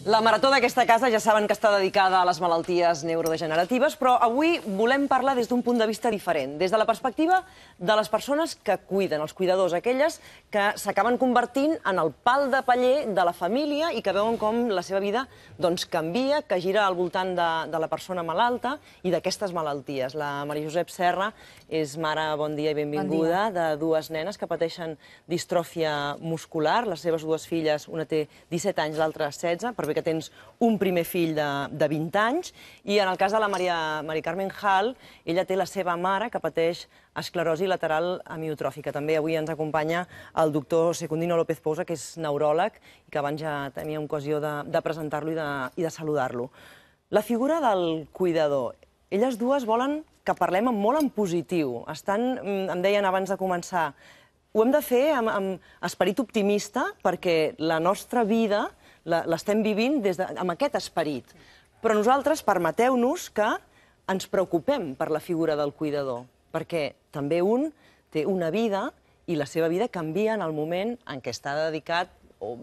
La marató d'aquesta casa ja saben que està dedicada a les malalties neurodegeneratives, però avui volem parlar des d'un punt de vista diferent, des de la perspectiva de les persones que cuiden, els cuidadors, aquelles que s'acaben convertint en el pal de paller de la família i que veuen com la seva vida canvia, que gira al voltant de la persona malalta i d'aquestes malalties. La Maria Josep Serra és mare, bon dia i benvinguda, de dues nenes que pateixen distròfia muscular. Les seves dues filles, una té 17 anys, l'altra 16, per bé que tens un primer fill de 20 anys, i en el cas de la Mari Carmen Hall, ella té la seva mare que pateix esclerosi lateral amiotròfica. També avui ens acompanya el doctor Secundino López Pousa, que és neuròleg, i que abans ja tenia ocasió de presentar-lo i de saludar-lo. La figura del cuidador. Elles dues volen que parlem molt en positiu. Em deien abans de començar, ho hem de fer amb esperit optimista perquè la nostra vida l'estem vivint amb aquest esperit. Però nosaltres permeteu-nos que ens preocupem per la figura del cuidador, perquè també un té una vida i la seva vida canvia en el moment en què està dedicat el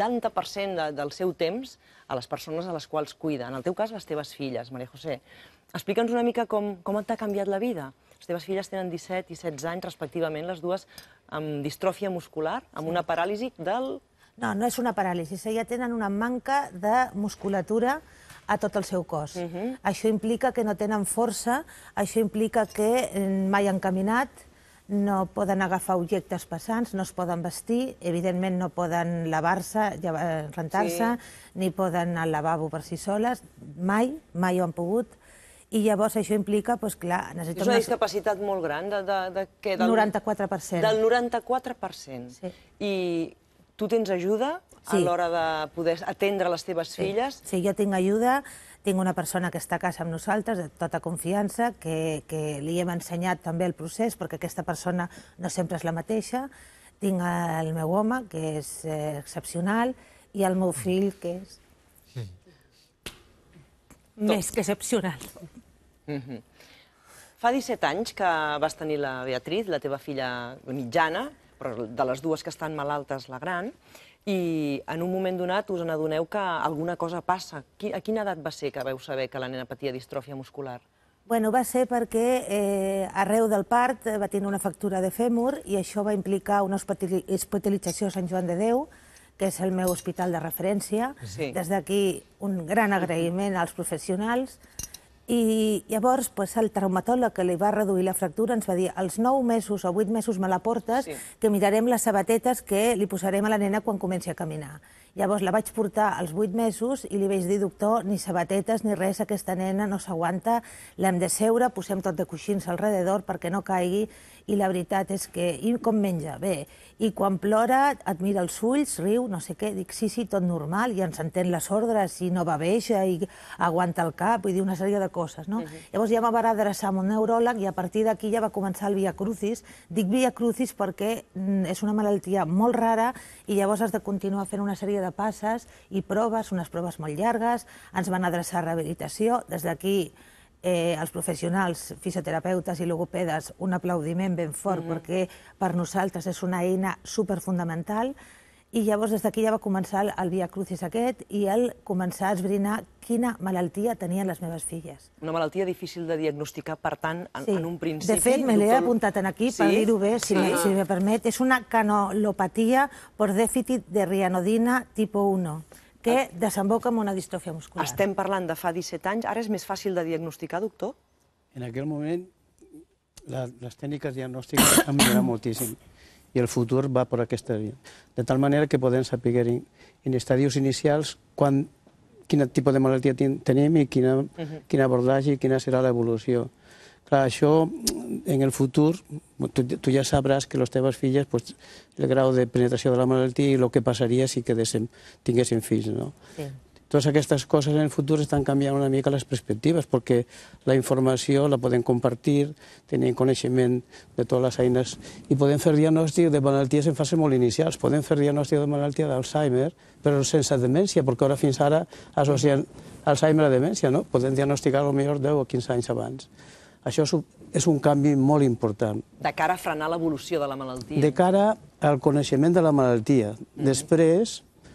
80% del seu temps a les persones a les quals cuida. En el teu cas, les teves filles, Maria José. Explica'ns una mica com t'ha canviat la vida. Les teves filles tenen 17 i 16 anys, respectivament, les dues amb distròfia muscular, amb una paràlisi del... No, no és una paràlisi, ja tenen una manca de musculatura a tot el seu cos. Això implica que no tenen força, això implica que mai han caminat, no poden agafar objectes pesants, no es poden vestir, evidentment no poden lavar-se, rentar-se, ni poden anar al lavabo per si soles, mai ho han pogut. I llavors això implica, doncs clar... És una discapacitat molt gran, de què? Del 94%. Del 94%. Sí. I tu tens ajuda a l'hora de poder atendre les teves filles? Sí, jo tinc ajuda, tinc una persona que està a casa amb nosaltres, de tota confiança, que li hem ensenyat també el procés, perquè aquesta persona no sempre és la mateixa. Tinc el meu home, que és excepcional, i el meu fill, que és més que excepcional. Fa 17 anys que vas tenir la Beatriz, la teva filla mitjana, però de les dues que estan malaltes, la gran, i en un moment donat us n'adoneu que alguna cosa passa. A quina edat va ser que vau saber que la nena patia distròfia muscular? Bueno, va ser perquè arreu del part va tenir una fractura de fèmur i això va implicar una hospitalització a Sant Joan de Déu, que és el meu hospital de referència. Des d'aquí un gran agraïment als professionals. I llavors el traumatòleg que li va reduir la fractura ens va dir als 9 mesos o 8 mesos me la portes, que mirarem les sabatetes que li posarem a la nena quan comenci a caminar. Llavors la vaig portar als 8 mesos i li vaig dir, doctor, ni sabatetes ni res, aquesta nena no s'aguanta, l'hem de seure, posem tot de coixins alrededor perquè no caigui, i la veritat és que... I com menja? Bé. I quan plora, et mira els ulls, riu, no sé què, dic, sí, tot normal, i ens entén les ordres, i no baveja, i aguanta el cap, vull dir, una sèrie de coses, no? Llavors ja me va adreçar amb un neuròleg i a partir d'aquí ja va començar el Via Crucis. Dic Via Crucis perquè és una malaltia molt rara i llavors has de continuar fent una sèrie de passes i proves, unes proves molt llargues, ens van adreçar a rehabilitació, des d'aquí els professionals, fisioterapeutes i logopedes, un aplaudiment ben fort perquè per nosaltres és una eina superfundamental. I llavors des d'aquí ja va començar el Via Crucis aquest i el començar a esbrinar quina malaltia tenien les meves filles. Una malaltia difícil de diagnosticar, per tant, en un principi... De fet, me l'he apuntat aquí per dir-ho bé, si me permet. És una canolopatia per dèficit de rianodina tipus 1. que desemboca en una distròfia muscular. Estem parlant de fa 17 anys. Ara és més fàcil de diagnosticar, doctor? En aquell moment, les tècniques diagnòstiques han millorat moltíssim i el futur va per aquesta via. De tal manera que podem saber en estadis inicials quin tipus de malaltia tenim i quin abordatge i quina serà l'evolució. Clar, això, en el futur, tu ja sabràs que les teves filles, el grau de penetració de la malaltia i el que passaria si tinguessin fills, no? Totes aquestes coses en el futur estan canviant una mica les perspectives, perquè la informació la podem compartir, tenim coneixement de totes les eines, i podem fer diagnòstic de malalties en fases molt inicials. Podem fer diagnòstic de malaltia d'Alzheimer, però sense demència, perquè ara fins ara associen Alzheimer a demència, no? Podem diagnosticar potser 10 o 15 anys abans. Això és un canvi molt important. De cara a frenar l'evolució de la malaltia. De cara al coneixement de la malaltia. Després,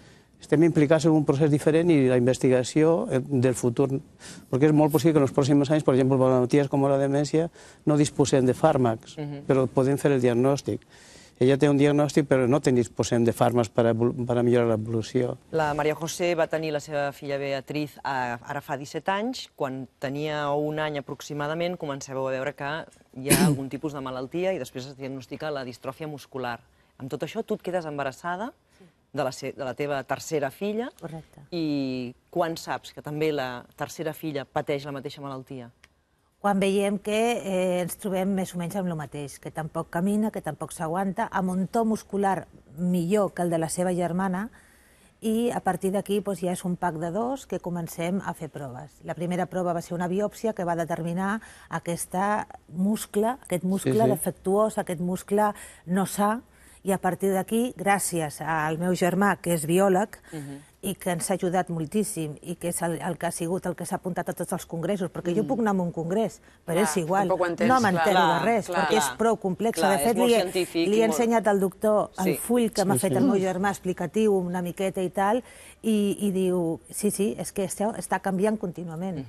estem implicats en un procés diferent i la investigació del futur, perquè és molt possible que en els pròxims anys, per exemple, malalties com la demència, no disposem de fàrmacs, però podem fer el diagnòstic. Ella té un diagnòstic, però no disposem de fàrmacs per a millorar l'evolució. La María José va tenir la seva filla Beatriz ara fa 17 anys. Quan tenia un any aproximadament comenceu a veure que hi ha algun tipus de malaltia i després es diagnostica la distròfia muscular. Amb tot això, tu et quedes embarassada de la teva tercera filla. Correcte. I quan saps que també la tercera filla pateix la mateixa malaltia? Quan veiem que ens trobem més o menys amb el mateix, que tampoc camina, que tampoc s'aguanta, amb un to muscular millor que el de la seva germana, i a partir d'aquí ja és un pack de dos que comencem a fer proves. La primera prova va ser una biòpsia que va determinar aquest muscle defectuós, aquest muscle no sa, i a partir d'aquí, gràcies al meu germà, que és biòleg, i que ens ha ajudat moltíssim, i que és el que ha sigut el que s'ha apuntat a tots els congressos, perquè jo puc anar a un congrés, però és igual, no m'entero de res, perquè és prou complex. De fet, li he ensenyat al doctor el full que m'ha fet el meu germà explicatiu, una miqueta i tal, i diu, sí, és que està canviant contínuament.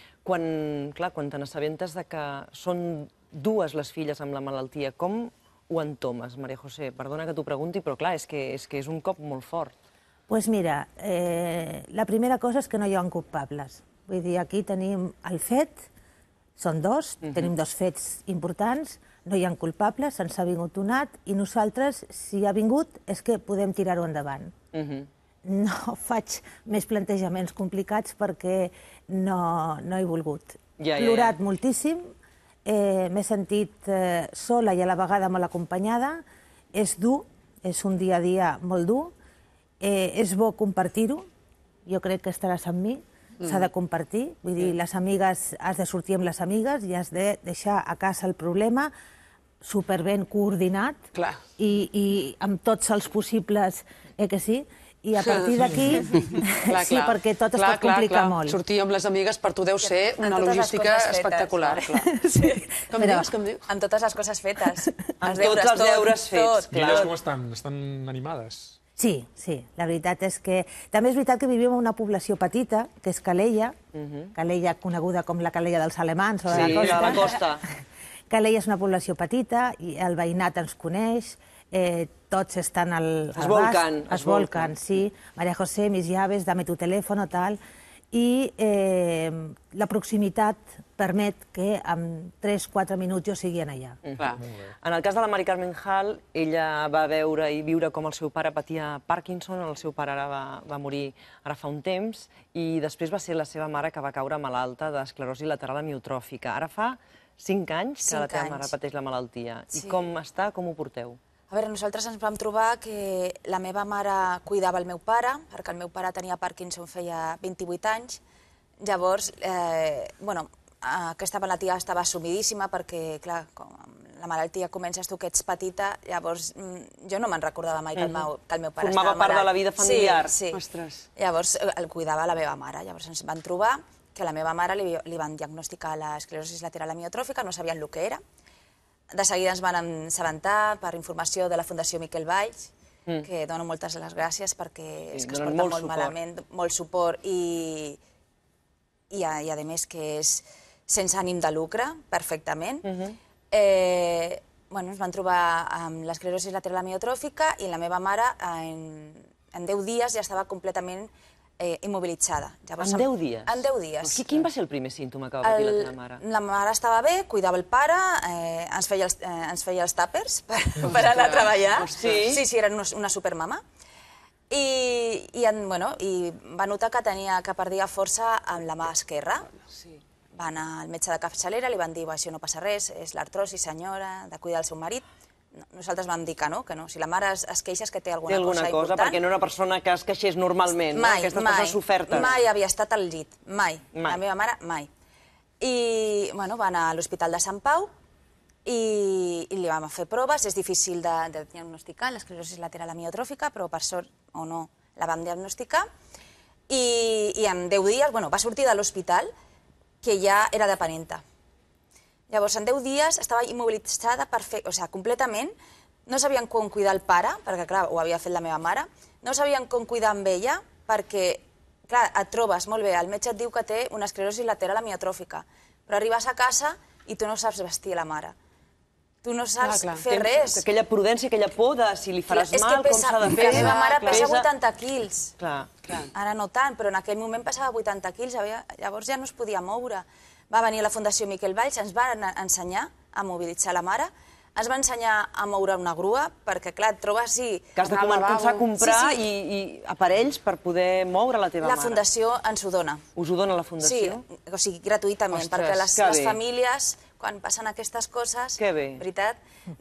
Quan te n'assabentes que són dues les filles amb la malaltia, com ho entomes, María José? Perdona que t'ho pregunti, però clar, és que és un cop molt fort. Doncs mira, la primera cosa és que no hi ha culpables. Vull dir, aquí tenim el fet, són dos, tenim dos fets importants, no hi ha culpables, ens ha vingut donat, i nosaltres, si ha vingut, és que podem tirar-ho endavant. No faig més plantejaments complicats perquè no he volgut. He plorat moltíssim, m'he sentit sola i a la vegada molt acompanyada, és dur, és un dia a dia molt dur, és bo compartir-ho, jo crec que estaràs amb mi, s'ha de compartir, vull dir, les amigues, has de sortir amb les amigues i has de deixar a casa el problema superben coordinat i amb tots els possibles, que sí, i a partir d'aquí, sí, perquè tot es pot complicar molt. Sortir amb les amigues per tu deu ser una logística espectacular. Com dius? Amb totes les coses fetes. Amb tots els deures fets. I elles com estan? Estan animades? Sí, la veritat és que... També és veritat que vivim en una població petita, que és Calella, Calella coneguda com la Calella dels alemans o de la costa. Calella és una població petita, i el veïnat ens coneix, tots estan al bast. Es volcan, sí. María José, mis llaves, dame tu teléfono, tal. I la proximitat permet que en 3-4 minuts jo sigui allà. En el cas de la Mari Carmen Hall, ella va veure i viure com el seu pare patia Parkinson, el seu pare ara va morir ara fa un temps, i després va ser la seva mare que va caure malalta d'esclerosi lateral amiotròfica. Ara fa 5 anys que la teva mare pateix la malaltia. I com està, com ho porteu? A veure, nosaltres ens vam trobar que la meva mare cuidava el meu pare, perquè el meu pare tenia Parkinson feia 28 anys. Llavors, aquesta malaltia estava assumidíssima perquè, clar, com la malaltia comences tu que ets petita, llavors jo no me'n recordava mai que el meu pare estava malalt. Formava part de la vida familiar. Sí. Llavors el cuidava la meva mare. Llavors ens van trobar que a la meva mare li van diagnosticar l'esclerosi lateral amiotròfica, no sabien el que era. De seguida ens van assabentar per informació de la Fundació Miquel Valls, que dono moltes les gràcies perquè és que es porta molt malament, molt suport i a més que és sense ànim de lucre, perfectament. Ens van trobar amb l'esclerosi lateral amiotròfica i la meva mare en 10 dies ja estava completament immobilitzada. En 10 dies? En 10 dies. Quin va ser el primer símptoma que va patir la teva mare? La mare estava bé, cuidava el pare, ens feia els tàpers per anar a treballar. Sí, era una supermama. I va notar que perdia força amb la mà esquerra. Va anar al metge de capçalera, li van dir això no passa res, és l'artrosi, senyora, de cuidar el seu marit. Nosaltres vam dir que no. Si la mare es queixa és que té alguna cosa important. Perquè no era una persona que es queixés normalment, aquestes coses sofertes. Mai havia estat al llit, mai. La meva mare, mai. I va anar a l'Hospital de Sant Pau i li vam fer proves. És difícil de diagnosticar l'esclerosi lateral amiotròfica, però per sort o no la vam diagnosticar. I en 10 dies va sortir de l'hospital que ja era dependenta. Llavors, en 10 dies estava immobilitzada completament, no sabien com cuidar el pare, perquè, clar, ho havia fet la meva mare, no sabien com cuidar amb ella, perquè, clar, et trobes, molt bé, el metge et diu que té una esclerosi lateral amiatròfica, però arribes a casa i tu no saps vestir la mare. Tu no saps fer res. Aquella prudència, aquella por de si li faràs mal, com s'ha de fer. La meva mare pesa 80 quilos. Clar. Ara no tant, però en aquell moment pesava 80 quilos, llavors ja no es podia moure. Va venir a la Fundació Miquel Valls, ens va ensenyar a mobilitzar la mare, ens va ensenyar a moure una grua, perquè, clar, et trobes i... Que has de començar a comprar aparells per poder moure la teva mare. La Fundació ens ho dona. Us ho dona la Fundació? Sí, o sigui, gratuïtament, perquè les famílies, quan passen aquestes coses, veritat,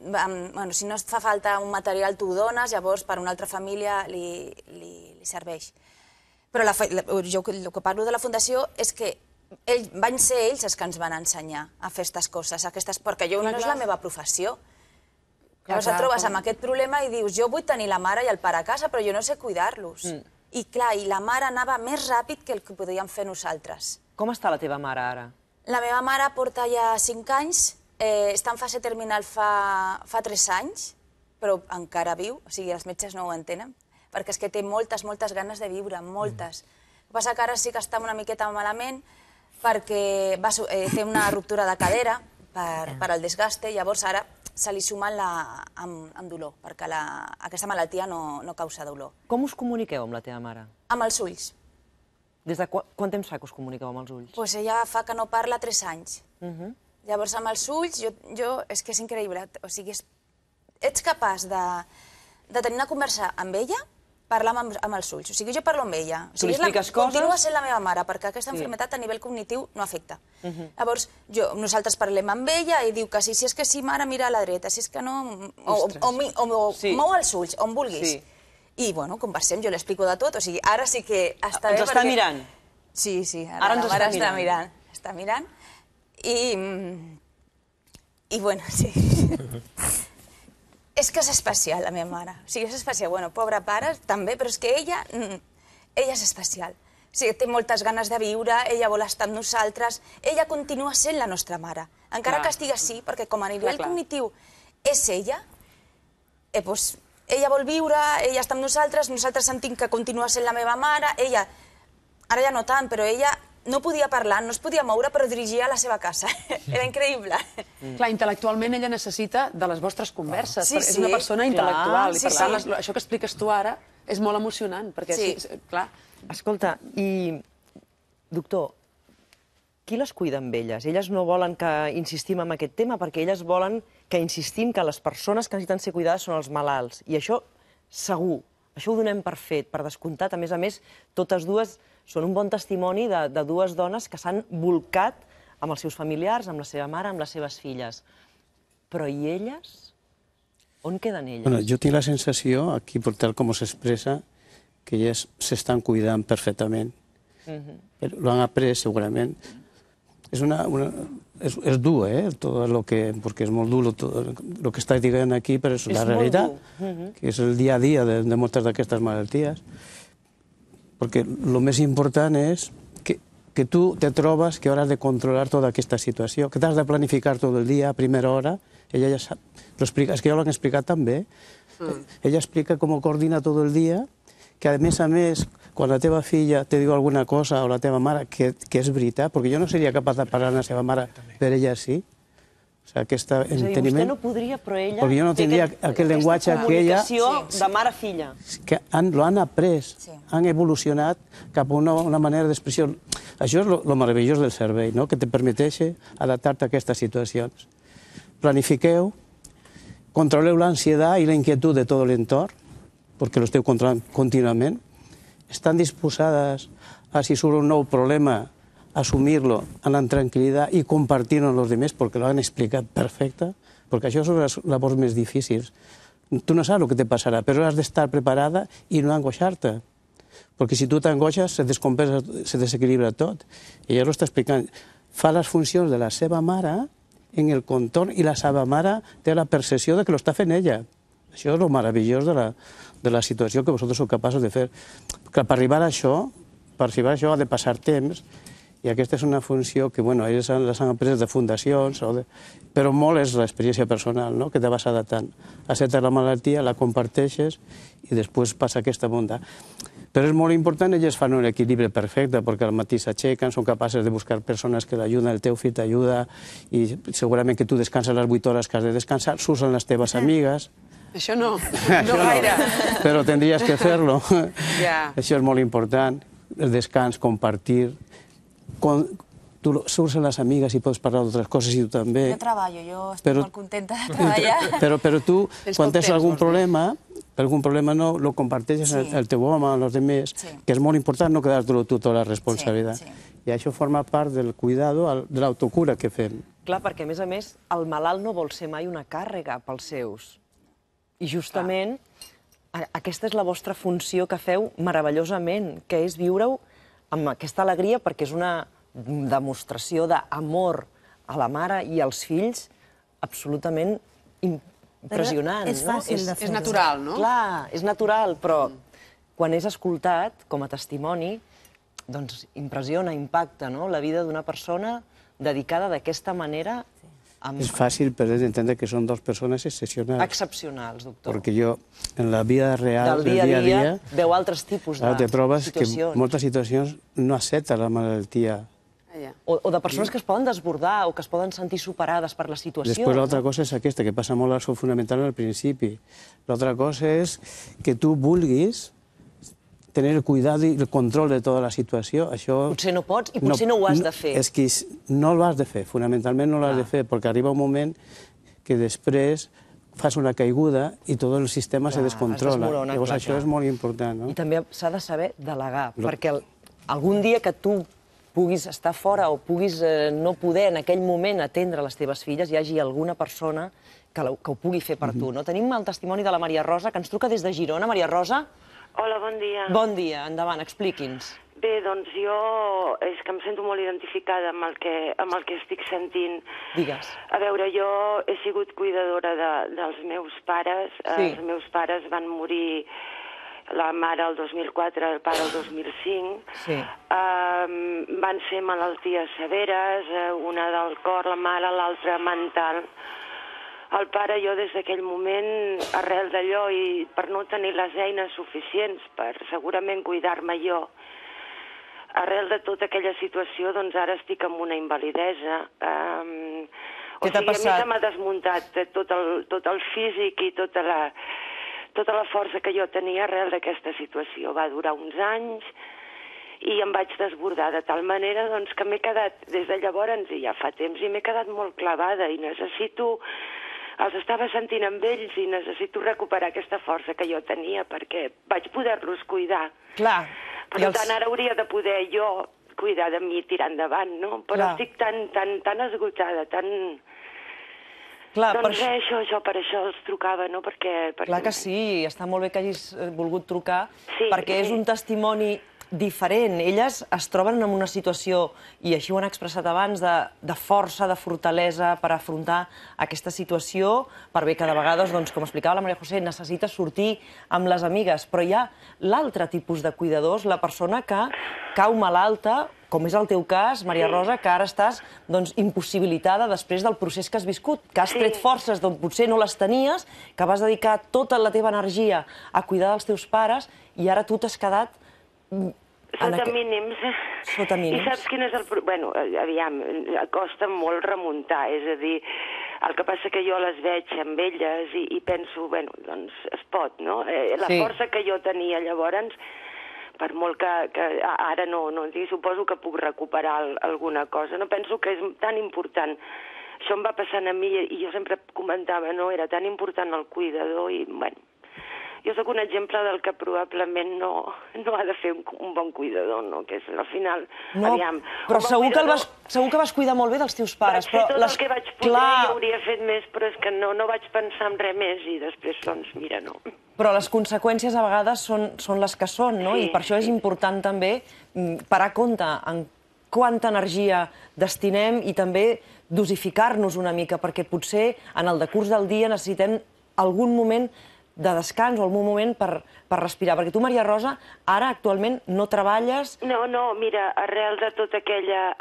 si no et fa falta un material, tu ho dones, llavors per una altra família li serveix. Però jo el que parlo de la Fundació és que van ser ells els que ens van ensenyar a fer aquestes coses, perquè no és la meva professió. Llavors et trobes amb aquest problema i dius, jo vull tenir la mare i el pare a casa, però jo no sé cuidar-los. I clar, i la mare anava més ràpid que el que podíem fer nosaltres. Com està la teva mare ara? La meva mare porta ja 5 anys, està en fase terminal fa 3 anys, però encara viu, o sigui, els metges no ho entenen, perquè és que té moltes ganes de viure, moltes. El que passa que ara sí que està una miqueta malament, perquè té una ruptura de cadera per al desgaste, llavors ara se li suma amb dolor, perquè aquesta malaltia no causa dolor. Com us comuniqueu amb la teva mare? Amb els ulls. Des de quant temps fa que us comuniqueu amb els ulls? Doncs ella fa que no parla 3 anys. Llavors amb els ulls, és que és increïble, o sigui, ets capaç de tenir una conversa amb ella, parlar amb els ulls. O sigui, jo parlo amb ella. Tu li expliques coses? Continua sent la meva mare, perquè aquesta malaltia a nivell cognitiu no afecta. Llavors, nosaltres parlem amb ella i diu que sí, si és que sí, mare, mira a la dreta, si és que no... O mou els ulls, on vulguis. I, bueno, conversem, jo l'explico de tot, o sigui, ara sí que està bé perquè... Ens està mirant? Sí, ara la mare està mirant. Està mirant. I, bueno, sí... És que és especial, la meva mare. O sigui, és especial. Bueno, pobre pare, també, però és que ella és especial. O sigui, té moltes ganes de viure, ella vol estar amb nosaltres, ella continua sent la nostra mare. Encara que estigui així, perquè com a nivell cognitiu és ella, doncs ella vol viure, ella està amb nosaltres sentim que continua sent la meva mare, ella, ara ja no tant, però ella no podia parlar, no es podia moure, però dirigia a la seva casa. Era increïble. Clar, intel·lectualment ella necessita de les vostres converses. És una persona intel·lectual i per tant això que expliques tu ara és molt emocionant, perquè clar... Escolta, i doctor, qui les cuida amb elles? Elles no volen que insistim en aquest tema perquè elles volen que insistim que les persones que necessiten ser cuidades són els malalts. I això segur, això ho donem per fet, per descomptat. A més, totes dues són un bon testimoni de dues dones que s'han volcat amb els seus familiars, amb la seva mare, amb les seves filles. Però i elles? On queden elles? Bueno, jo tinc la sensació, aquí per tal com s'expressa, que elles s'estan cuidant perfectament. Lo han après segurament. És dur, perquè és molt dur el que estàs dient aquí, però és la realitat, que és el dia a dia de moltes d'aquestes malalties. Perquè el més important és que tu te trobes que has de controlar tota aquesta situació, que t'has de planificar tot el dia a primera hora. Ella ja sap, és que ja ho han explicat també. Ella explica com ho coordina tot el dia, que a més, quan la teva filla te diu alguna cosa o la teva mare, que és veritat, perquè jo no seria capaç de parlar amb la seva mare, per ella sí. O sigui, aquest enteniment... Vostè no podria, però ella... Perquè jo no tindria aquest llenguatge que ella... Aquesta comunicació de mare-filla. Que lo han après, han evolucionat cap a una manera d'expressió. Això és lo meravellós del cervell, que te permeteix adaptar-te a aquestes situacions. Planifiqueu, controleu l'ansietat i la inquietud de tot l'entorn, perquè lo esteu controlant contínuament. Estan disposades a, si surt un nou problema, assumir-lo amb tranquil·litat i compartir-lo amb els altres, perquè l'han explicat perfecte, perquè això són les labors més difícils. Tu no saps el que te passarà, però has d'estar preparada i no angoixar-te, perquè si tu t'angoixes se descompensa, se desequilibra tot. I ella ho està explicant. Fa les funcions de la seva mare en el contorn i la seva mare té la percepció de que l'està fent ella. Això és el meravellós de la situació que vosaltres sou capaços de fer. Que per arribar a això ha de passar temps I aquesta és una funció que, bueno, ells les han après de fundacions, però molt és l'experiència personal, no?, que te vas adaptant. Acceptes la malaltia, la comparteixes i després passa aquesta bondat. Però és molt important, ells fan un equilibri perfecte, perquè al matí s'aixequen, són capaces de buscar persones que l'ajuden, el teu fill t'ajuda, i segurament que tu descanses les 8 hores que has de descansar, surten les teves amigues... Això no, no gaire. Però tindries que fer-lo. Això és molt important, el descans, compartir... Tu surts amb les amigues i pots parlar d'altres coses i tu també. Jo treballo, jo estic molt contenta de treballar. Però tu, quan tens algun problema no, lo comparteixes el teu home, amb els altres, que és molt important no quedar-te-lo tu tota la responsabilitat. I això forma part del cuidado, de l'autocura que fem. Clar, perquè a més, el malalt no vol ser mai una càrrega pels seus. I justament aquesta és la vostra funció que feu meravellosament, que és viure-ho amb aquesta alegria, perquè és una demostració d'amor a la mare i als fills absolutament impressionant. És fàcil de fer. És natural, no? Clar, és natural, però quan és escoltat com a testimoni, doncs impressiona, impacta, no?, la vida d'una persona dedicada d'aquesta manera. És fàcil per entendre que són dues persones excepcionals. Excepcionals, doctor. Perquè jo, en la vida real, del dia a dia, veu altres tipus de situacions. Te trobes que en moltes situacions no accepta la malaltia. O de persones que es poden desbordar o que es poden sentir superades per la situació. Després l'altra cosa és aquesta, que passa molt al fonamental al principi. L'altra cosa és que tu vulguis tenir el cuidado i el control de tota la situació. Potser no pots i potser no ho has de fer. És que no ho has de fer, fonamentalment no l'has de fer, perquè arriba un moment que després fas una caiguda i tot el sistema se descontrola. Llavors això és molt important. I també s'ha de saber delegar, perquè algun dia que tu puguis estar fora o puguis no poder en aquell moment atendre les teves filles, hi hagi alguna persona que ho pugui fer per tu. Tenim el testimoni de la Maria Rosa, que ens truca des de Girona. Maria Rosa? Hola, bon dia. Bon dia, endavant, expliqui'ns. Bé, doncs jo és que em sento molt identificada amb el que estic sentint. Digues. A veure, jo he sigut cuidadora dels meus pares. Els meus pares van morir, la mare el 2004, el pare el 2005. Van ser malalties severes, una del cor, la mare, l'altra mental. El pare, jo des d'aquell moment, arrel d'allò i per no tenir les eines suficients per segurament cuidar-me jo, arrel de tota aquella situació, doncs ara estic amb una invalidesa. Què t'ha passat? A mi se m'ha desmuntat tot el físic i tota la força que jo tenia arrel d'aquesta situació. Va durar uns anys i em vaig desbordar de tal manera doncs, que m'he quedat, des de llavors i ja fa temps, i m'he quedat molt clavada i necessito... Els estava sentint amb ells i necessito recuperar aquesta força que jo tenia perquè vaig poder-los cuidar. Clar. Per tant, ara hauria de poder jo cuidar de mi i tirar endavant, no? Però estic tan esgotada, tan... Doncs això, per això els trucava, no? Clar que sí, està molt bé que hagis volgut trucar, perquè és un testimoni diferent. Elles es troben en una situació, i així ho han expressat abans, de força, de fortalesa per afrontar aquesta situació, per bé que de vegades, com explicava la Maria José, necessita sortir amb les amigues, però hi ha l'altre tipus de cuidadors, la persona que cau malalta, com és el teu cas, Maria Rosa, que ara estàs impossibilitada després del procés que has viscut, que has tret forces d'on potser no les tenies, que vas dedicar tota la teva energia a cuidar dels teus pares, i ara tu t'has quedat... Sota mínims. Sota mínims. I saps quin és el problema? Bueno, aviam, costa molt remuntar, és a dir, el que passa que jo les veig amb elles i penso, bueno, doncs es pot, no? La força que jo tenia llavors, per molt que ara no, suposo que puc recuperar alguna cosa, no penso que és tan important. Això em va passant a mi i jo sempre comentava, no, era tan important el cuidador i, bueno, jo sóc un exemple del que probablement no ha de fer un bon cuidador, no? Que és, al final, aviam... Però segur que vas cuidar molt bé dels teus pares. Vaig fer tot el que vaig poder i hauria fet més, però és que no vaig pensar en res més i després, doncs, mira, no. Però les conseqüències a vegades són les que són, no? I per això és important també parar compte en quanta energia destinem i també dosificar-nos una mica, perquè potser en el decurs del dia necessitem algun moment de descans o algun moment per respirar? Perquè tu, Maria Rosa, ara actualment no treballes... No, mira, arrel de tota aquella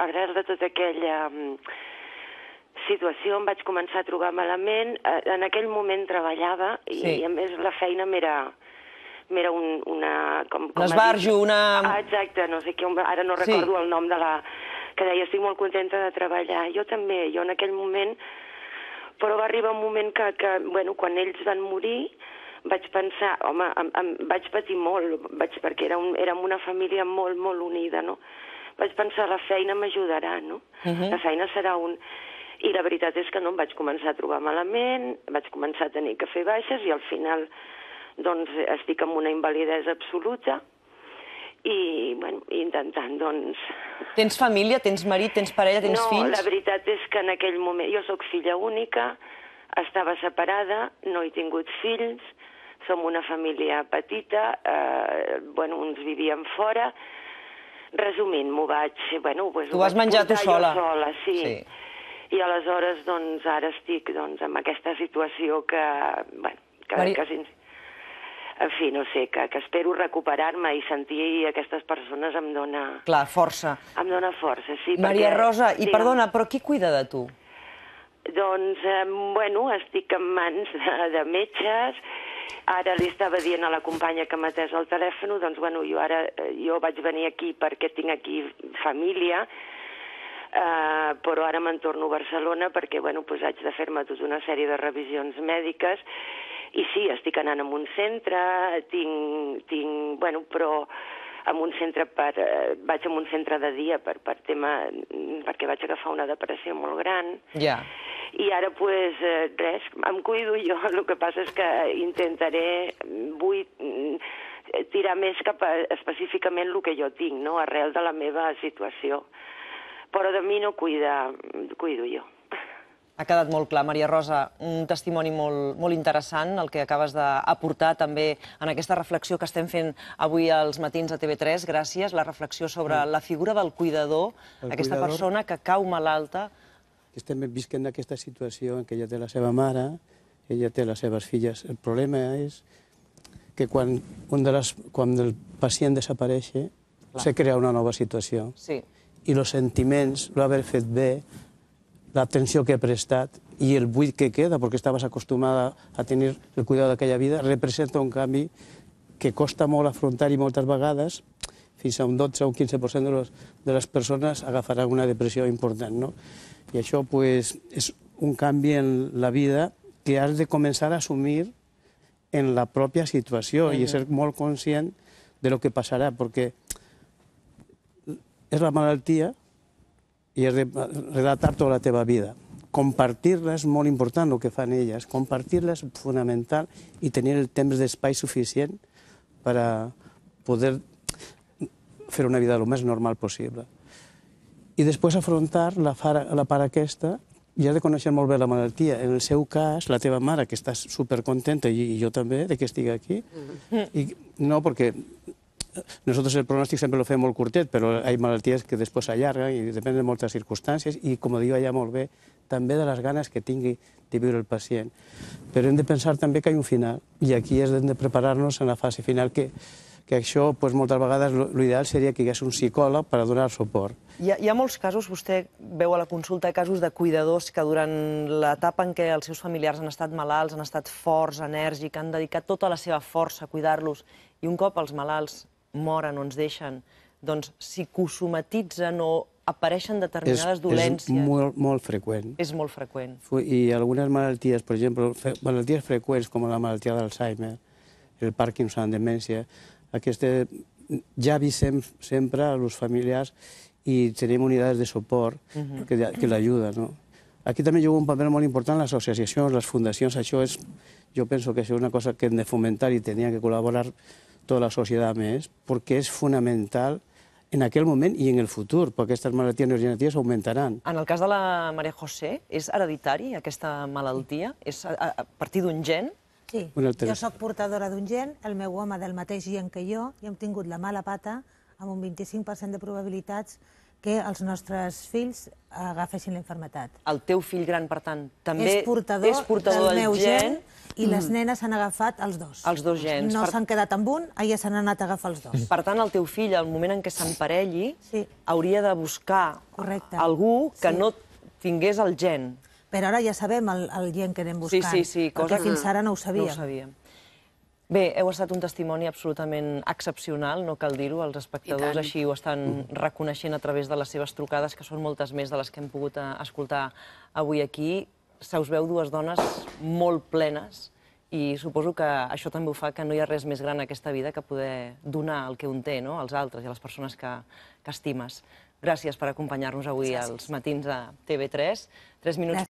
situació em vaig començar a trobar malament. En aquell moment treballava i a més la feina m'era una... Un esbarjo, una... Exacte, no sé què, ara no recordo el nom de la... que deia, estic molt contenta de treballar. Jo també, jo en aquell moment... Però va arribar un moment que quan ells van morir, vaig pensar, home, vaig patir molt, perquè érem una família molt, molt unida, no? Vaig pensar, la feina m'ajudarà, no? La feina serà un... I la veritat és que no, em vaig començar a trobar malament, vaig començar a tenir que fer baixes i al final, doncs, estic amb una invalidesa absoluta i, bueno, intentant, doncs... Tens família, tens marit, tens parella, tens fills? No, la veritat és que en aquell moment... Jo sóc filla única, estava separada, no he tingut fills, som una família petita, uns vivien fora... Resumint, m'ho vaig... Tu vas menjar tu sola. Jo sola, sí. I aleshores, doncs, ara estic en aquesta situació que, en fi, no sé, que espero recuperar-me i sentir aquestes persones em dona... Clar, força. Em dona força, sí. Maria Rosa, i perdona, però qui cuida de tu? Doncs, estic en mans de metges. Ara li estava dient a la companya que m'ha atès el telèfon, doncs, jo vaig venir aquí perquè tinc aquí família, però ara me'n torno a Barcelona perquè haig de fer-me tota una sèrie de revisions mèdiques i sí, estic anant a un centre, però vaig a un centre de dia perquè vaig agafar una depressió molt gran. Ja. I ara, res, em cuido jo, el que passa és que vull tirar més cap a específicament el que jo tinc, no?, arrel de la meva situació. Però de mi no cuido jo. Ha quedat molt clar, Maria Rosa, un testimoni molt interessant, el que acabes d'aportar també en aquesta reflexió que estem fent avui als matins a TV3. Gràcies, la reflexió sobre la figura del cuidador, aquesta persona que cau malalta. Estem visquent aquesta situació en què ella té la seva mare, ella té les seves filles. El problema és que quan el pacient desapareix, se crea una nova situació. Sí. I els sentiments, l'haver fet bé, l'atenció que he prestat i el buit que queda, perquè estaves acostumada a tenir el cuidado d'aquella vida, representa un canvi que costa molt afrontar i moltes vegades, fins a un 12 o un 15% de les persones agafaran una depressió important, no? I això és un canvi en la vida que has de començar a assumir en la pròpia situació i ser molt conscient de lo que passarà, perquè és la malaltia i has de redactar tota la teva vida. Compartir-la és molt important, el que fan elles. Compartir-la és fonamental i tenir el temps d'espai suficient per a poder fer una vida el més normal possible. I després afrontar la part aquesta i has de conèixer molt bé la malaltia. En el seu cas, la teva mare, que està supercontenta, i jo també, de que estigui aquí, no, perquè nosotros el pronòstic sempre lo fem molt curtet, però hi ha malalties que després s'allarguen i depèn de moltes circumstàncies i, com diu ella molt bé, també de les ganes que tingui de viure el pacient. Però hem de pensar també que hi ha un final i aquí hem de preparar-nos en la fase final que això, moltes vegades, l'ideal seria que hi hagués un psicòleg per a donar suport. Hi ha molts casos, vostè veu a la consulta, casos de cuidadors que durant l'etapa en què els seus familiars han estat malalts, han estat forts, enèrgics, han dedicat tota la seva força a cuidar-los i un cop els malalts moren o ens deixen, doncs psicosomatitzen o apareixen determinades dolències. És molt freqüent. És molt freqüent. I algunes malalties, per exemple, malalties freqüents com la malaltia d'Alzheimer, el Parkinson, demència, aquestes ja avisem sempre als familiars i tenim unitats de suport que l'ajuden. Aquí també juga un paper molt important les associacions, les fundacions. Això és, jo penso que és una cosa que hem de fomentar i tenia que col·laborar tota la societat més, perquè és fonamental en aquell moment i en el futur, perquè aquestes malalties neurodegeneratives augmentaran. En el cas de la Maria José, és hereditari aquesta malaltia? És a partir d'un gen? Sí, jo soc portadora d'un gen, el meu home del mateix gen que jo, i hem tingut la mala pata amb un 25% de probabilitats que els nostres fills agafessin la infermetat. El teu fill gran, per tant, també És portador del meu gen i les nenes han agafat els dos. Els dos gens. No s'han quedat amb un, elles s'han anat a agafar els dos. Per tant, el teu fill, al moment en què s'emparelli, hauria de buscar algú que no tingués el gen. Però ara ja sabem el gen que anem buscant, perquè fins ara no ho sabíem. Bé, heu estat un testimoni absolutament excepcional, no cal dir-ho, els espectadors així ho estan reconeixent a través de les seves trucades, que són moltes més de les que hem pogut escoltar avui aquí. Se us veu dues dones molt plenes i suposo que això també ho fa que no hi ha res més gran en aquesta vida que poder donar el que un té, no?, als altres i a les persones que estimes. Gràcies per acompanyar-nos avui als matins de TV3. 3 minuts